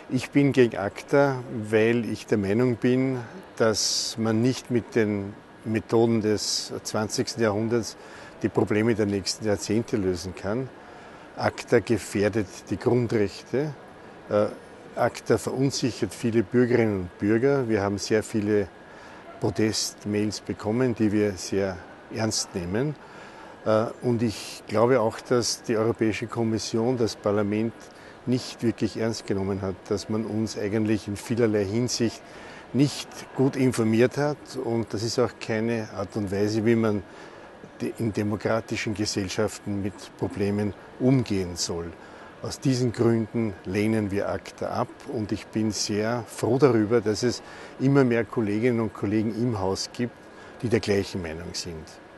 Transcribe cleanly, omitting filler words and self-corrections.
Ich bin gegen ACTA, weil ich der Meinung bin, dass man nicht mit den Methoden des 20. Jahrhunderts die Probleme der nächsten Jahrzehnte lösen kann. ACTA gefährdet die Grundrechte. ACTA verunsichert viele Bürgerinnen und Bürger. Wir haben sehr viele Protestmails bekommen, die wir sehr ernst nehmen. Und ich glaube auch, dass die Europäische Kommission, das Parlament nicht wirklich ernst genommen hat, dass man uns eigentlich in vielerlei Hinsicht nicht gut informiert hat. Und das ist auch keine Art und Weise, wie man in demokratischen Gesellschaften mit Problemen umgehen soll. Aus diesen Gründen lehnen wir ACTA ab und ich bin sehr froh darüber, dass es immer mehr Kolleginnen und Kollegen im Haus gibt, die der gleichen Meinung sind.